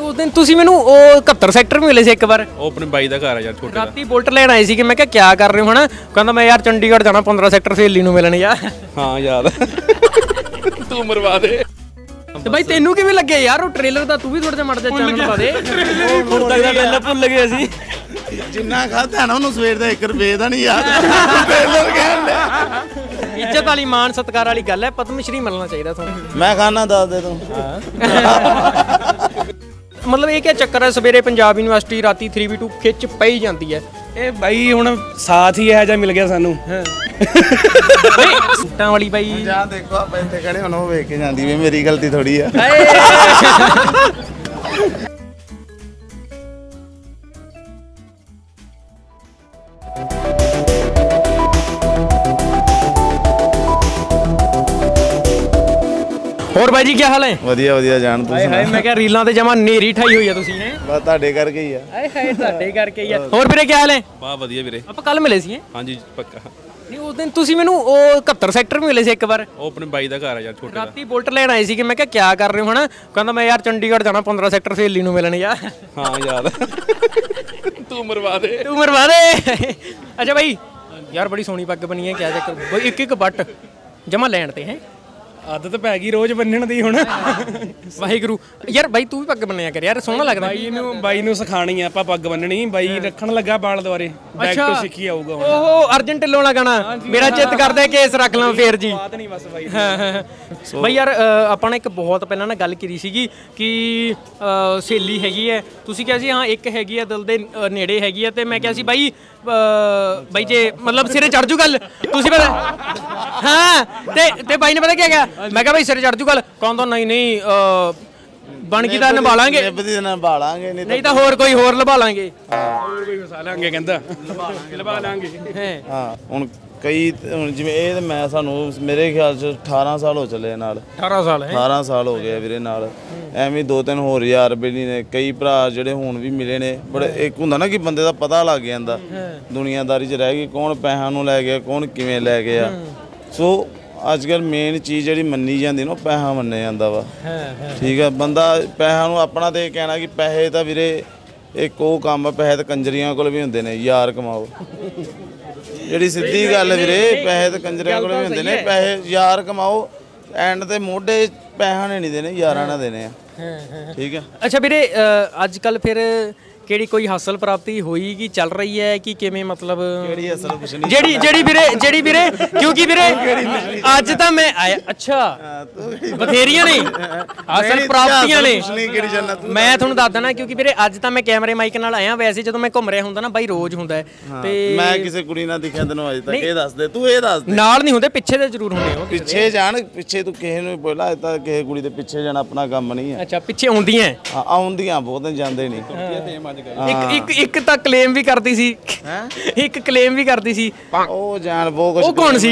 ਉਸ ਦਿਨ ਤੁਸੀਂ ਮੈਨੂੰ ਉਹ 71 ਸੈਕਟਰ ਵੀ ਮਿਲੇ ਸੀ ਇੱਕ ਵਾਰ। ਉਹ ਆਪਣੇ ਬਾਈ ਦਾ ਘਰ ਆ ਯਾਰ ਛੋਟਾ। ਰਾਤੀ ਬੁਲਟ ਲੈਣ ਆਏ ਸੀ ਕਿ ਮੈਂ ਕਿਹਾ ਕਿਆ ਕਰ ਰਹੇ ਹੋ ਹਨਾ, ਕਹਿੰਦਾ ਮੈਂ ਯਾਰ ਚੰਡੀਗੜ੍ਹ ਜਾਣਾ 15 ਸੈਕਟਰ ਸਹੇਲੀ ਨੂੰ ਮਿਲਣ ਯਾਰ। ਹਾਂ ਯਾਦ ਤੂੰ ਮਰਵਾ ਦੇ। ਤੇ ਬਾਈ ਤੈਨੂੰ ਕਿਵੇਂ ਲੱਗਿਆ ਯਾਰ ਉਹ ਟ੍ਰੇਲਰ ਦਾ? ਤੂੰ ਵੀ ਥੋੜਾ ਜਿਹਾ ਮੜ ਜਾ ਚਾਨਣ ਪਾ ਦੇ। ਹੁਣ ਤੱਕ ਦਾ ਪਹਿਲਾਂ ਭੁੱਲ ਗਏ ਅਸੀਂ। ਜਿੰਨਾ ਖਾਧਾ ਨਾ ਉਹਨੂੰ ਸਵੇਰ ਦਾ 1 ਰੁਪਏ ਦਾ ਨਹੀਂ ਯਾਦ। ਟ੍ਰੇਲਰ ਕਹਿਣ ਲਿਆ। ਇੱਜ਼ਤ ਵਾਲੀ ਮਾਣ ਸਤਿਕਾਰ ਵਾਲੀ ਗੱਲ ਹੈ, ਪਦਮ ਸ਼੍ਰੀ ਮਿਲਣਾ ਚਾਹੀਦਾ ਤੁਹਾਨੂੰ। ਮੈਂ ਖਾਣਾ ਦੱਸ ਦੇ ਤੂੰ। ਮਤਲਬ ਇਹ ਕੀ ਚੱਕਰ ਹੈ, ਸਵੇਰੇ ਪੰਜਾਬ ਯੂਨੀਵਰਸਿਟੀ ਰਾਤੀ 3v2 ਖਿੱਚ ਪਈ ਜਾਂਦੀ ਹੈ। ਇਹ ਬਾਈ ਹੁਣ ਸਾਥ ਹੀ ਇਹੋ ਜਿਹਾ ਮਿਲ ਗਿਆ ਸਾਨੂੰ। ਸੂਟਾਂ ਵਾਲੀ ਬਾਈ ਜਾਂ ਦੇਖੋ ਆਪਾਂ ਇੱਥੇ ਖੜੇ ਹੁਣ ਉਹ ਵੇਖ ਕੇ ਜਾਂਦੀ ਵੀ ਮੇਰੀ ਗਲਤੀ ਥੋੜੀ ਆ। ਹੋਰ ਬਾਈ ਜੀ ਕੀ ਹਾਲ ਹੈ? ਵਧੀਆ ਵਧੀਆ ਜਾਣ ਤੂੰ। ਹਾਏ ਮੈਂ ਕਿਹਾ ਰੀਲਾਂ ਤੇ ਜਮਾ ਨੇਰੀ ਠਾਈ ਹੋਈ ਆ ਤੁਸੀਂ ਹੈ। ਬਸ ਤੁਹਾਡੇ ਕਰਕੇ ਹੀ ਆ। ਹਾਏ ਹਾਏ ਤੁਹਾਡੇ ਕਰਕੇ ਹੀ ਆ। ਹੋਰ ਵੀਰੇ ਕੀ ਹਾਲ ਹੈ? ਬਾ ਵਧੀਆ ਵੀਰੇ। ਆਪਾਂ ਕੱਲ ਮਿਲੇ ਸੀ। ਹਾਂਜੀ ਪੱਕਾ। ਨਹੀਂ ਉਸ ਦਿਨ ਤੁਸੀਂ ਮੈਨੂੰ ਉਹ 71 ਸੈਕਟਰ ਵੀ ਮਿਲੇ ਸੀ ਇੱਕ ਵਾਰ। ਉਹ ਆਪਣੇ ਬਾਈ ਦਾ ਘਰ ਆ ਯਾਰ ਛੋਟਾ। ਰਾਤੀ ਬੁਲਟ ਲੈਣ ਆਏ ਸੀ ਕਿ ਮੈਂ ਕਿਹਾ ਕਿਆ ਕਰ ਰਹੇ ਹੋ ਹਨਾ, ਕਹਿੰਦਾ ਮੈਂ ਯਾਰ ਚੰਡੀਗੜ੍ਹ ਜਾਣਾ 15 ਸੈਕਟਰ ਸਹੇਲੀ ਨੂੰ ਮਿਲਣ ਯਾਰ। ਹਾਂ ਯਾਦ ਤੂੰ ਮਰਵਾ ਦੇ। ਤੂੰ ਮਰਵਾ ਦੇ। ਅੱਛਾ ਬਾਈ ਯਾਰ ਬੜੀ ਸੋਹਣੀ ਪੱਗ ਬਣੀ ਹੈ, ਕਿਆ ਚੱਕਰ ਬਾਈ? ਇੱਕ ਇੱਕ ਬੱਟ ਜਮਾ ਲੈਣ ਤੇ ਹੈ। ਆਦਤ ਪੈ ਗਈ ਰੋਜ਼ ਬੰਨਣ ਦੀ ਹੁਣ। ਵਾਹਿਗੁਰੂ ਯਾਰ ਬਾਈ ਤੂੰ ਵੀ ਪੱਗ ਬੰਨਿਆ ਕਰ ਯਾਰ, ਸੋਹਣਾ ਲੱਗਦਾ। ਬਾਈ ਨੂੰ ਸਿਖਾਣੀ ਆ ਆਪਾਂ ਪੱਗ ਬੰਨਣੀ। ਬਾਈ ਰੱਖਣ ਲੱਗਾ ਬਾਲ ਦੁਆਰੇ। ਬੈਕ ਤੋਂ ਸਿੱਖੀ ਆਊਗਾ ਹੁਣ। ਓਹੋ ਅਰਜਨ ਢਿੱਲੋਂ ਵਾਲਾ ਗਾਣਾ ਮੇਰਾ ਚਿੱਤ ਕਰਦਾ ਕੇਸ ਰੱਖ ਲਾਂ ਫੇਰ ਜੀ। ਬਾਤ ਨਹੀਂ ਬਸ ਬਾਈ। ਬਾਈ ਯਾਰ ਆਪਾਂ ਨੇ ਇੱਕ ਬਹੁਤ ਪਹਿਲਾਂ ਨਾ ਗੱਲ ਕੀਤੀ ਸੀਗੀ ਕਿ ਸਹੇਲੀ ਹੈਗੀ ਹੈ, ਤੁਸੀਂ ਕਿਹਾ ਸੀ ਹਾਂ ਇੱਕ ਹੈਗੀ ਆ ਦਿਲ ਦੇ ਨੇੜੇ ਹੈਗੀ ਆ, ਤੇ ਮੈਂ ਕਿਹਾ ਸੀ ਬਾਈ ਬਾਈ ਜੇ ਮਤਲਬ ਸਿਰੇ ਚੜ ਜੂ ਗੱਲ ਤੁਸੀਂ ਪਤਾ। ਹਾਂ ਤੇ ਬਾਈ ਨੇ ਪਤਾ ਕੀ ਕਿਹਾ, ਮੈਂ ਕਿਹਾ ਬਾਈ ਸਿਰੇ ਚੜ ਜੂ ਗੱਲ, ਕਹਿੰਦਾ ਨਹੀਂ ਨਹੀਂ ਬਣ ਗਈ ਤਾਂ ਨਿਭਾ ਲਾਂਗੇ, ਨਿਭਾ ਲਾਂਗੇ ਨਹੀਂ ਤਾਂ ਹੋਰ ਕੋਈ ਹੋਰ ਲਭਾ ਲਾਂਗੇ, ਹੋਰ ਕੋਈ ਵਸਾ ਲਾਂਗੇ ਕਹਿੰਦਾ ਲਭਾ ਲਾਂਗੇ। ਹਾਂ ਹੁਣ ਕਈ ਹੁਣ ਜਿਵੇਂ ਇਹ ਤੇ ਮੈਂ ਸਾਨੂੰ ਮੇਰੇ ਖਿਆਲ ਚ 18 ਸਾਲ ਹੋ ਚੱਲੇ ਨਾਲ। 18 ਸਾਲ ਹੈ 18 ਸਾਲ ਹੋ ਗਏ ਵੀਰੇ ਨਾਲ। ਐਵੇਂ 2-3 ਹੋਰ ਯਾਰ ਬੇਲੀ ਨੇ, ਕਈ ਭਰਾ ਜਿਹੜੇ ਹੁਣ ਵੀ ਮਿਲੇ ਨੇ। ਬੜੇ ਇੱਕ ਹੁੰਦਾ ਨਾ ਕਿ ਬੰਦੇ ਦਾ ਪਤਾ ਲੱਗ ਜਾਂਦਾ ਦੁਨੀਆਦਾਰੀ 'ਚ ਰਹਿ ਗਈ, ਕੌਣ ਪੈਸਿਆਂ ਨੂੰ ਲੈ ਗਿਆ, ਕੌਣ ਕਿਵੇਂ ਲੈ ਗਿਆ। ਸੋ ਅੱਜ ਕੱਲ੍ਹ ਮੇਨ ਚੀਜ਼ ਜਿਹੜੀ ਮੰਨੀ ਜਾਂਦੀ ਨਾ ਉਹ ਪੈਸਾ ਮੰਨਿਆ ਜਾਂਦਾ ਵਾ। ਠੀਕ ਹੈ, ਬੰਦਾ ਪੈਸਿਆਂ ਨੂੰ ਆਪਣਾ ਤੇ ਕਹਿਣਾ ਕਿ ਪੈਸੇ ਤਾਂ ਵੀਰੇ ਇੱਕ ਉਹ ਕੰਮ ਆ, ਪੈਸੇ ਤਾਂ ਕੰਜਰੀਆਂ ਕੋਲ ਵੀ ਹੁੰਦੇ ਨੇ, ਯਾਰ ਕਮਾਓ। ਜਿਹੜੀ ਸਿੱਧੀ ਗੱਲ ਵੀਰੇ, ਪੈਸੇ ਤਾਂ ਕੰਜਰੀਆਂ ਕੋਲ ਵੀ ਹੁੰਦੇ ਨੇ, ਪੈਸੇ ਯਾਰ ਕਮਾਓ। ਐਂਡ ਤੇ ਮੋਢੇ ਪੈਸਿਆਂ ਨੇ ਨਹੀਂ ਦੇਣੇ, ਯਾਰਾਂ ਨਾਲ ਦੇਣੇ ਆ। ਠੀਕ ਹੈ। ਅੱਛਾ ਵੀਰੇ ਅੱਜ ਕੱਲ ਫਿਰ ਕਿਹੜੀ ਕੋਈ ਹਾਸਲ ਪ੍ਰਾਪਤੀ ਹੋਈ ਕਿ ਚੱਲ ਰਹੀ ਹੈ ਕਿ ਕਿਵੇਂ, ਮਤਲਬ ਕਿਹੜੀ ਅਸਲ ਕੁਛ ਨਹੀਂ ਜਿਹੜੀ ਵੀਰੇ ਕਿਉਂਕਿ ਵੀਰੇ ਅੱਜ ਤਾਂ ਮੈਂ ਆਇਆ। ਅੱਛਾ ਬਥੇਰੀਆਂ ਨੇ ਹਾਸਲ ਪ੍ਰਾਪਤੀਆਂ ਨੇ, ਮੈਂ ਤੁਹਾਨੂੰ ਦੱਸ ਦਣਾ ਕਿਉਂਕਿ ਵੀਰੇ ਅੱਜ ਤਾਂ ਮੈਂ ਕੈਮਰੇ ਮਾਈਕ ਨਾਲ ਆਇਆ। ਵੈਸੇ ਜਦੋਂ ਮੈਂ ਘੁੰਮ ਰਿਹਾ ਹੁੰਦਾ ਨਾ ਬਾਈ ਰੋਜ਼ ਹੁੰਦਾ ਤੇ ਮੈਂ ਕਿਸੇ ਕੁੜੀ ਨਾਲ ਦਿਖਿਆ ਤੈਨੂੰ ਅੱਜ ਤੱਕ? ਇਹ ਦੱਸ ਦੇ ਤੂੰ, ਇਹ ਦੱਸ ਦੇ। ਨਾਲ ਨਹੀਂ ਹੁੰਦੇ, ਪਿੱਛੇ ਤੇ ਜ਼ਰੂਰ ਹੁੰਦੇ ਹੋ। ਪਿੱਛੇ ਜਾਣ, ਪਿੱਛੇ ਤੂੰ ਕਿਸੇ ਨੂੰ ਬੋਲਾ ਤਾਂ ਕਿਸੇ ਕੁੜੀ ਦੇ ਪਿੱਛੇ ਜਾਣਾ ਆਪਣਾ ਕੰਮ ਨਹੀਂ ਹੈ। ਅੱਛਾ ਪਿੱਛੇ ਆਉਂਦੀਆਂ ਆਉਂਦੀਆਂ ਬਹੁਤ, ਜਾਂਦੇ ਨਹੀਂ। ਇੱਕ ਤਾਂ ਕਲੇਮ ਵੀ ਕਰਦੀ ਸੀ, ਇੱਕ ਕਲੇਮ ਵੀ ਕਰਦੀ ਸੀ ਉਹ ਜਾਣ ਬਹੁਤ ਕੁਝ। ਉਹ ਕੌਣ ਸੀ?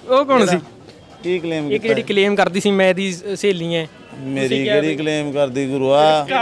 ਕੀ ਕਲੇਮ? ਇੱਕ ਜਿਹੜੀ ਕਲੇਮ ਕਰਦੀ ਸੀ ਮੈਂ ਦੀ ਸਹੇਲੀ ਐ। ਮੇਰੀ ਕਿਹੜੀ ਕਲੇਮ ਕਰਦੀ ਗੁਰੂਆ?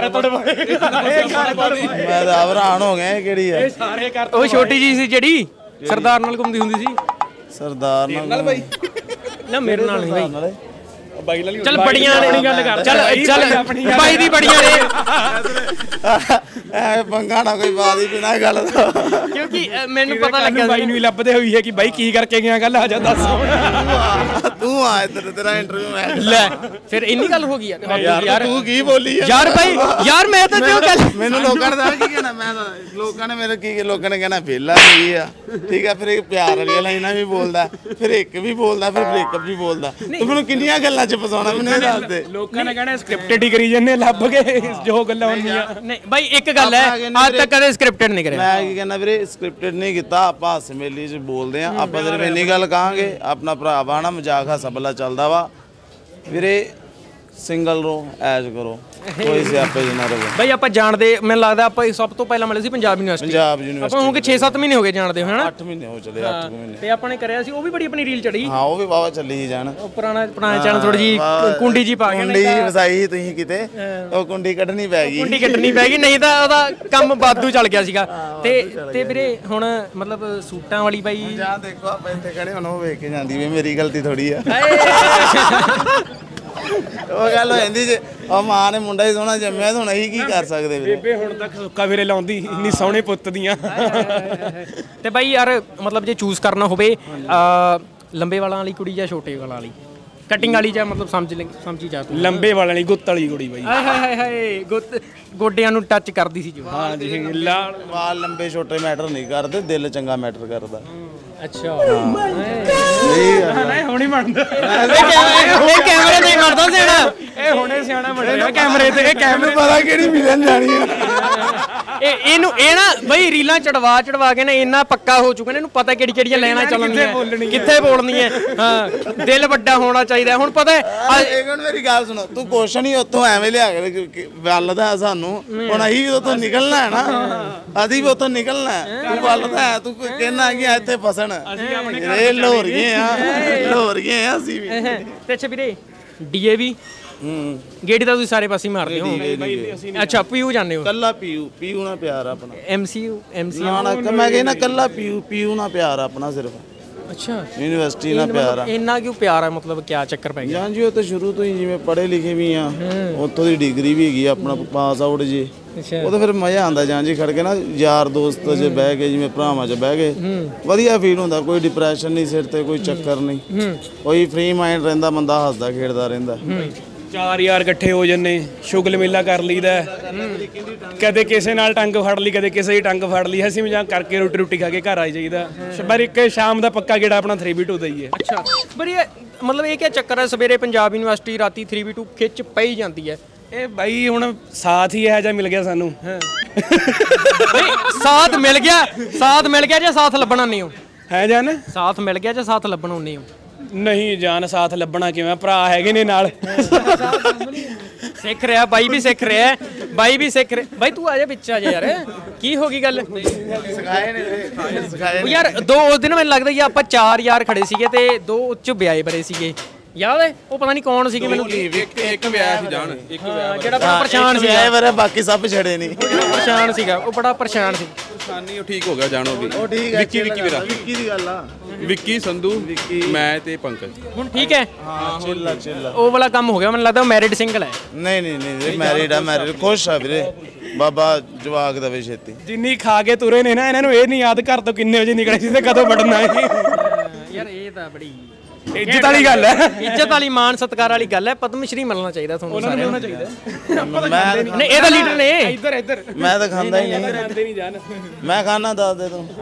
ਮੈਂ ਤਾਂ ਹੈਰਾਨ ਹੋ ਗਿਆ ਕਿਹੜੀ ਆ। ਉਹ ਛੋਟੀ ਜੀ ਸੀ ਜਿਹੜੀ ਸਰਦਾਰ ਨਾਲ ਘੁੰਮਦੀ ਹੁੰਦੀ ਸੀ। ਸਰਦਾਰ ਨਾਲ ਬਾਈ? ਨਾ ਮੇਰੇ ਨਾਲ ਨਹੀਂ ਬਾਈ, ਬਾਈ ਨਾਲ ਚੱਲ ਬੜੀਆਂ ਨੇ ਗੱਲ ਕਰ। ਚੱਲ ਬਾਈ ਦੀ ਬੜੀਆਂ ਨੇ ਐ ਪੰਗਾ ਨਾ ਕੋਈ ਬਾਤ ਹੀ ਬਿਨਾ ਗੱਲ ਦਾ, ਕਿਉਂਕਿ ਮੈਨੂੰ ਪਤਾ ਲੱਗਿਆ ਬਾਈ ਨੂੰ ਹੀ ਲੱਭਦੇ ਹੋਈ ਹੈ ਕਿ ਬਾਈ ਕੀ ਕਰਕੇ ਗਿਆ ਗੱਲ ਆ ਜਾ ਦੱਸ। ਤੂੰ ਆ ਇੱਧਰ, ਤੇਰਾ ਇੰਟਰਵਿਊ ਮੈਂ ਲੈ ਫਿਰ ਇੰਨੀ ਗੱਲ ਹੋ ਗਈ ਯਾਰ। ਤੂੰ ਕੀ ਬੋਲੀ ਯਾਰ ਬਾਈ ਯਾਰ ਮੈਂ ਤਾਂ ਜੋ ਗੱਲ ਮੈਨੂੰ ਲੋਕਾਂ ਨੇ ਦੱਸ ਕੀ ਕਹਿਣਾ, ਮੈਂ ਤਾਂ ਲੋਕਾਂ ਨੇ ਮੇਰੇ ਕੀ ਲੋਕਾਂ ਨੇ ਕਹਿਣਾ ਵਿਹਲਾ ਕੀ ਆ। ਠੀਕ ਆ, ਫਿਰ ਇੱਕ ਪਿਆਰ ਵਾਲੀਆਂ ਲਾਈਨਾਂ ਵੀ ਬੋਲਦਾ, ਫਿਰ ਇੱਕ ਵੀ ਬੋਲਦਾ, ਫਿਰ ਬ੍ਰੇਕਅਪ ਵੀ ਬੋਲਦਾ। ਤੂੰ ਮੈਨੂੰ ਕਿੰਨੀਆਂ ਗੱਲਾਂ 'ਚ ਫਸਾਉਣਾ ਮੈਨੂੰ ਇਹ ਦੱਸ ਦੇ। ਲੋਕਾਂ ਨੇ ਕਹਿਣਾ ਸਕ੍ਰਿਪਟਡ ਹੀ ਕਰੀ ਜੰਨੇ ਲੱਭ ਕੇ ਜੋ ਗੱਲਾਂ ਹੁੰਦੀਆਂ। ਨਹੀਂ ਬਾਈ ਇੱਕ ਗੱਲ ਹੈ, ਅੱਜ ਤੱਕ ਕਦੇ ਸਕ੍ਰਿਪਟਡ ਨਹੀਂ ਕਰਿਆ। ਮੈਂ ਕੀ ਕਹਿੰਦਾ ਵੀਰੇ, ਸਕ੍ਰਿਪਟਡ ਨਹੀਂ ਕੀਤਾ ਆਪਾਂ, ਹੱਸ-ਮੇਲੀ 'ਚ ਬੋਲਦੇ ਆ ਆਪਾਂ। ਸਿਰਫ ਇੰਨੀ ਗੱਲ ਕਹਾਂਗੇ, ਆਪਣਾ ਭਰਾ ਵਾ ਨਾ, ਮਜ਼ਾਕ ਹਾਸਾ ਬੱਲਾ ਚੱਲਦਾ ਵਾ ਵੀਰੇ। ਸਿੰਗਲ ਰਹੋ, ਐਸ਼ ਕਰੋ, ਕੋਈ ਸਿਆਪੇ ਚ ਨਾ ਰਹੋ। ਬਾਈ ਆਪਾਂ ਜਾਣਦੇ, ਮੈਨੂੰ ਲੱਗਦਾ ਆਪਾਂ ਸਭ ਤੋਂ ਪਹਿਲਾਂ ਮਿਲੇ ਸੀ ਪੰਜਾਬ ਯੂਨੀਵਰਸਿਟੀ। ਆਪਾਂ ਹੁਣ ਕਿ 6-7 ਮਹੀਨੇ ਹੋ ਗਏ ਜਾਣਦੇ ਹੋ ਹਨਾ? 8 ਮਹੀਨੇ ਹੋ ਚਲੇ, 8 ਮਹੀਨੇ। ਤੇ ਆਪਾਂ ਨੇ ਕਰਿਆ ਸੀ, ਉਹ ਵੀ ਬੜੀ ਆਪਣੀ ਰੀਲ ਚੜੀ। ਹਾਂ ਉਹ ਵੀ ਵਾਵਾ ਚੱਲੀ ਹੀ ਜਾਣ। ਪੁਰਾਣਾ ਚੈਨਲ ਥੋੜੀ ਜੀ ਕੁੰਡੀ ਜੀ ਪਾ ਕੇ, ਕੁੰਡੀ ਵਸਾਈ ਤੁਸੀਂ ਕਿਤੇ, ਉਹ ਕੁੰਡੀ ਕੱਢਣੀ ਪੈ ਗਈ। ਕੁੰਡੀ ਕੱਢਣੀ ਪੈ ਗਈ, ਨਹੀਂ ਤਾਂ ਉਹਦਾ ਕੰਮ ਬਾਦੂ ਚੱਲ ਗਿਆ ਸੀਗਾ। ਤੇ ਵੀਰੇ ਹੁਣ ਮਤਲਬ ਸੂਟਾਂ ਵਾਲੀ ਬਾਈ ਜਾਂ ਦੇਖੋ ਆਪਾਂ ਇੱਥੇ ਖੜੇ ਹੁਣ ਉਹ ਵੇਖ ਕੇ ਜਾਂਦੀ ਵੀ ਮੇਰੀ ਗਲਤੀ ਥੋੜੀ ਆ। ਉਹ ਗੱਲ ਹੋ ਜਾਂਦੀ ਜੇ ਉਹ ਮਾਂ ਨੇ ਮੁੰਡਾ ਹੀ ਸੋਹਣਾ ਜੰਮਿਆ ਤਾਂ ਹੁਣ ਅਸੀਂ ਕੀ ਕਰ ਸਕਦੇ ਵੀਰੇ। ਬੇਬੇ ਹੁਣ ਤੱਕ ਸੁੱਕਾ ਵੀਰੇ ਲਾਉਂਦੀ ਇੰਨੀ ਸੋਹਣੇ ਪੁੱਤ ਦੀਆਂ। ਤੇ ਬਾਈ ਯਾਰ ਮਤਲਬ ਜੇ ਚੂਜ਼ ਕਰਨਾ ਹੋਵੇ ਲੰਬੇ ਵਾਲਾਂ ਵਾਲੀ ਕੁੜੀ ਜਾਂ ਛੋਟੇ ਵਾਲਾਂ ਵਾਲੀ, ਕਟਿੰਗ ਵਾਲੀ ਜਾਂ ਮਤਲਬ ਸਮਝੀ ਜਾ ਤੂੰ? ਲੰਬੇ ਵਾਲਾਂ ਵਾਲੀ ਗੁੱਤ ਵਾਲੀ ਕੁੜੀ ਬਾਈ। ਹਾਏ ਹਾਏ ਹਾਏ ਗੋਡਿਆਂ ਨੂੰ ਟੱਚ ਕਰਦੀ ਸੀ ਜੋ। ਹਾਂ ਜੀ ਲਾਲ ਵਾਲ ਲੰਬੇ ਛੋਟੇ ਮੈਟਰ ਨਹੀਂ ਕਰਦੇ, ਦਿਲ ਚੰਗਾ ਮੈਟਰ ਕਰਦਾ। ਅੱਛਾ ਨਹੀਂ ਹੁਣੀ ਮੰਨਦਾ ਇਹ ਕੈਮਰੇ ਤੇ ਕਰਦਾ ਸਿਆਣਾ, ਇਹ ਹੁਣੇ ਸਿਆਣਾ ਬਣਿਆ ਕੈਮਰੇ ਤੇ। ਇਹ ਕੈਮਰੇ ਪਤਾ ਕਿਹੜੀ ਮਿਲਣ ਜਾਣੀ ਆ। ਇਹ ਨਾ ਬਈ ਰੀਲਾਂ ਚੜਵਾ ਕੇ ਨਾ ਇੰਨਾ ਪੱਕਾ ਹੋ ਚੁੱਕਾ ਨੇ, ਇਹਨੂੰ ਪਤਾ ਕਿਹੜੀਆਂ ਲੈਣਾ ਚੱਲਣੀਆਂ, ਕਿੱਥੇ ਬੋਲਣੀਆਂ। ਹਾਂ ਦਿਲ ਵੱਡਾ ਹੋਣਾ ਚਾਹੀਦਾ। ਹੁਣ ਪਤਾ ਇੱਕ ਮਿੰਟ ਮੇਰੀ ਗੱਲ ਸੁਣੋ, ਤੂੰ ਕੁਐਸਚਨ ਹੀ ਉੱਥੋਂ ਐਵੇਂ ਲਿਆ ਕੇ ਵੱਲਦਾ ਸਾਨੂੰ, ਹੁਣ ਅਸੀਂ ਵੀ ਉੱਥੋਂ ਨਿਕਲਣਾ ਹੈ ਨਾ, ਅਸੀਂ ਵੀ ਉੱਥੋਂ ਨਿਕਲਣਾ ਹੈ। ਤੂੰ ਵੱਲਦਾ ਹੈ, ਤੂੰ ਕਹਿਣਾ ਕਿ ਇੱਥੇ ਫਸਣ, ਇਹ ਲੋਰ ਗਏ ਆ ਅਸੀਂ ਵੀ। ਤੇ ਅੱਛਾ ਵੀਰੇ ਡੀਏਵੀ ਗੇੜੀ ਤਾਂ ਤੁਸੀਂ ਸਾਰੇ ਪਾਸੇ ਮਾਰਦੇ ਹੋ। ਅੱਛਾ ਪੀਯੂ ਜਾਂਦੇ ਹੋ? ਕੱਲਾ ਪੀਯੂ ਨਾਲ ਪਿਆਰ ਆਪਣਾ। ਐਮਸੀਯੂ ਨਾ ਮੈਂ ਕਹਿੰਦਾ ਕੱਲਾ ਪੀਯੂ ਨਾਲ ਪਿਆਰ ਆਪਣਾ ਸਿਰਫ। ਅੱਛਾ ਯੂਨੀਵਰਸਿਟੀ ਨਾਲ ਪਿਆਰ ਆ। ਇੰਨਾ ਕਿਉਂ ਪਿਆਰ ਹੈ ਮਤਲਬ ਕਿਆ ਚੱਕਰ ਪੈ ਗਿਆ? ਜਾਂ ਜੀ ਉਹ ਤਾਂ ਸ਼ੁਰੂ ਤੋਂ ਹੀ ਜਿਵੇਂ ਪੜ੍ਹੇ ਲਿਖੇ ਵੀ ਆ, ਉੱਥੋਂ ਦੀ ਡਿਗਰੀ ਵੀ ਹੈਗੀ ਆਪਣਾ ਪਾਸ ਆਊਟ ਜੀ। ਉਹ ਤਾਂ ਫਿਰ ਮਜ਼ਾ ਆਉਂਦਾ ਜਾਂ ਜੀ ਖੜ ਕੇ ਨਾ ਯਾਰ ਦੋਸਤ 'ਚ ਬਹਿ ਕੇ, ਜਿਵੇਂ ਭਰਾਵਾਂ 'ਚ ਬਹਿ ਕੇ ਵਧੀਆ ਫੀਲ ਹੁੰਦਾ। ਕੋਈ ਡਿਪਰੈਸ਼ਨ ਨਹੀਂ ਸਿਰ ਤੇ, ਕੋਈ ਚੱਕਰ ਨਹੀਂ, ਕੋਈ ਫ੍ਰੀ ਮਾਈਂਡ ਰਹਿੰਦਾ, ਬੰਦਾ ਹੱਸਦਾ ਖੇਡਦਾ ਰਹਿੰਦਾ। 4 ਯਾਰ ਇਕੱਠੇ ਹੋ ਜੰਨੇ, ਸ਼ੁਗਲ ਮੇਲਾ ਕਰ ਲਈਦਾ, ਕਦੇ ਕਿਸੇ ਨਾਲ ਟੰਗ ਫੜ ਲਈ, ਕਦੇ ਕਿਸੇ ਦੀ ਟੰਗ ਫੜ ਲਈ, ਅਸੀਂ ਮਜ਼ਾਕ ਕਰਕੇ ਰੋਟੀ ਖਾ ਕੇ ਘਰ ਆ ਜਾਈਦਾ। ਪਰ ਇੱਕ ਸ਼ਾਮ ਦਾ ਪੱਕਾ ਗੇੜਾ ਆਪਣਾ 3v2 ਦਾ ਹੀ ਹੈ। ਅੱਛਾ ਪਰ ਇਹ ਮਤਲਬ ਇਹ ਕੀ ਚੱਕਰ ਹੈ, ਸਵੇਰੇ ਪੰਜਾਬ ਯੂਨੀਵਰਸਿਟੀ, ਰਾਤੀ 3v2 ਖਿੱਚ ਪਈ ਜਾਂਦੀ ਹੈ? ਇਹ ਬਾਈ ਹੁਣ ਸਾਥ ਹੀ ਇਹੋ ਜਿਹਾ ਮਿਲ ਗਿਆ ਸਾਨੂੰ। ਸਾਥ ਮਿਲ ਗਿਆ ਜਾਂ ਸਾਥ ਲੱਭਣਾ ਨਹੀਂ ਹੋ? ਹੈ ਜਾਨ ਸਾਥ ਮਿਲ ਗਿਆ ਜਾਂ ਸਾਥ ਲੱਭਣਾ ਨਹੀਂ ਹੋ? ਨਹੀਂ ਜਾਨ ਸਾਥ ਲੱਭਣਾ ਕਿਵੇਂ, ਭਰਾ ਹੈਗੇ ਨੇ ਨਾਲ। ਸਿੱਖ ਰਿਹਾ ਬਾਈ ਵੀ ਸਿੱਖ ਰਿਹਾ, ਬਾਈ ਵੀ ਸਿੱਖ ਰਿਹਾ। ਬਾਈ ਤੂੰ ਆ ਜਾ ਵਿੱਚ ਆ ਜਾ ਯਾਰ, ਕੀ ਹੋ ਗਈ ਗੱਲ? ਉਹ ਯਾਰ ਉਸ ਦਿਨ ਮੈਨੂੰ ਲੱਗਦਾ ਯਾਰ ਆਪਾਂ 4 ਯਾਰ ਖੜੇ ਸੀਗੇ ਤੇ 2 ਉੱਚ ਵਿਆਹੇ ਬਰੇ ਸੀਗੇ, ਯਾਦ ਹੈ? ਉਹ ਪਤਾ ਨਹੀਂ ਕੌਣ ਸੀਗੇ ਮੈਨੂੰ। ਇੱਕ ਵਿਆਹ ਸੀ ਜਾਣ, ਇੱਕ ਵਿਆਹ ਜਿਹੜਾ ਬੜਾ ਪਰੇਸ਼ਾਨ ਸੀ, ਬਾਕੀ ਸਭ ਛੜੇ ਨਹੀਂ। ਪਰੇਸ਼ਾਨ ਸੀਗਾ ਉਹ, ਬੜਾ ਪਰੇਸ਼ਾਨ ਸੀ। ਪਰੇਸ਼ਾਨੀ ਉਹ ਠੀਕ ਹੋ ਗਿਆ ਜਾਣੋ ਵੀ। ਉਹ ਠੀਕ ਹੈ। ਵਿੱਕੀ ਵੀਰਾ, ਵਿੱਕੀ ਦੀ ਗੱਲ ਆ। ਵਿੱਕੀ ਸੰਧੂ, ਮੈਂ ਤੇ ਪੰਕਜ। ਹੁਣ ਠੀਕ ਹੈ? ਹਾਂ ਚਿੱਲਾ ਉਹ ਵਾਲਾ ਕੰਮ ਹੋ ਗਿਆ। ਮੈਨੂੰ ਲੱਗਦਾ ਮੈਰਿਡ ਸਿੰਗਲ ਹੈ। ਨਹੀਂ ਮੈਰਿਡ ਆ, ਮੈਰਿਡ ਖੁਸ਼ ਆ ਵੀਰੇ। ਬਾਬਾ ਜਵਾਕ ਦਵੇ ਛੇਤੀ। ਜਿੰਨੀ ਖਾ ਕੇ ਤੁਰੇ ਨੇ ਨਾ, ਇਹਨਾਂ ਨੂੰ ਇਹ ਨਹੀਂ ਯਾਦ ਘਰ ਤੋਂ ਕਿੰਨੇ ਵਜੇ ਨਿਕਲੇ ਸੀ ਤੇ ਕਦੋਂ ਵੜਨਾ ਹੈ। ਯਾਰ ਇਹ ਤਾਂ ਬੜੀ ਇੱਜ਼ਤ ਵਾਲੀ ਗੱਲ ਹੈ, ਇੱਜ਼ਤ ਵਾਲੀ, ਮਾਣ ਸਤਿਕਾਰ ਵਾਲੀ ਗੱਲ ਹੈ। ਪਦਮ ਸ਼੍ਰੀ ਮਿਲਣਾ ਚਾਹੀਦਾ ਤੁਹਾਨੂੰ ਸਾਰਿਆਂ ਨੂੰ। ਨਹੀਂ ਇਹ ਤਾਂ ਲੀਡਰ ਨੇ। ਇੱਧਰ ਮੈਂ ਤਾਂ ਖਾਂਦਾ ਹੀ ਨਹੀਂ। ਖਾਂਦੇ ਨਹੀਂ ਜਾਨ, ਮੈਂ ਖਾਣਾ ਦੱਸ ਦੇ ਤੂੰ।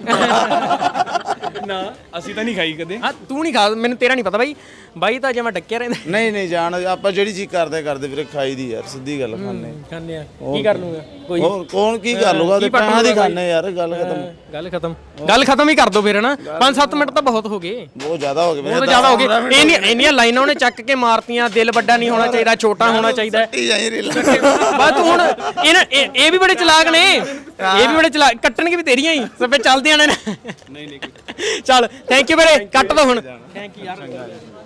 ਨਾ ਅਸੀਂ ਤਾਂ ਨਹੀਂ ਖਾਈ ਕਦੇ। ਹਾਂ ਤੂੰ ਨਹੀਂ ਖਾ, ਮੈਨੂੰ ਤੇਰਾ ਨਹੀਂ ਪਤਾ ਬਾਈ। ਬਾਈ ਤਾਂ ਜਿਵੇਂ ਡੱਕਿਆ ਰਹਿੰਦਾ। ਨਹੀਂ ਜਾਣ, ਆਪਾਂ ਜਿਹੜੀ ਚੀਜ਼ ਕਰਦੇ ਵੀਰੇ ਖਾਈ ਦੀ ਯਾਰ, ਸਿੱਧੀ ਗੱਲ ਖਾਂਦੇ ਆ। ਕੀ ਕਰ ਲੂਗਾ ਕੋਈ? ਹੋਰ ਕੌਣ ਕੀ ਕਰ ਲੂਗਾ? ਤੇ ਪੈਣਾ ਦੀ ਖਾਣੇ ਯਾਰ। ਗੱਲ ਖਤਮ ਹੀ ਕਰ ਦੋ ਫਿਰ ਨਾ। 5-7 ਮਿੰਟ ਤਾਂ ਬਹੁਤ ਹੋ ਗਏ, ਬਹੁਤ ਜ਼ਿਆਦਾ ਹੋ ਗਏ, ਬਹੁਤ ਜ਼ਿਆਦਾ ਹੋ ਗਏ। ਇੰਨੀਆਂ ਲਾਈਨਾਂ ਉਹਨੇ ਚੱਕ ਕੇ ਮਾਰਤੀਆਂ। ਦਿਲ ਵੱਡਾ ਨਹੀਂ ਹੋਣਾ ਚਾਹੀਦਾ, ਛੋਟਾ ਹੋਣਾ ਚਾਹੀਦਾ। ਬਸ ਤੂੰ ਹੁਣ ਇਹ ਵੀ ਬੜੇ ਚਲਾਕ ਨੇ, ਇਹ ਵੀ ਬੜੇ ਚਲਾਕ। ਕੱਟਣਗੇ ਵੀ ਤੇਰੀਆਂ ਹੀ ਸਭੇ ਚੱਲਦੇ ਆਣੇ ਨੇ। ਨਹੀਂ ਚੱਲ ਥੈਂਕ ਯੂ ਵੀਰੇ, ਕੱਟ ਦੋ ਹੁਣ। ਥੈਂਕ ਯੂ ਯਾਰ।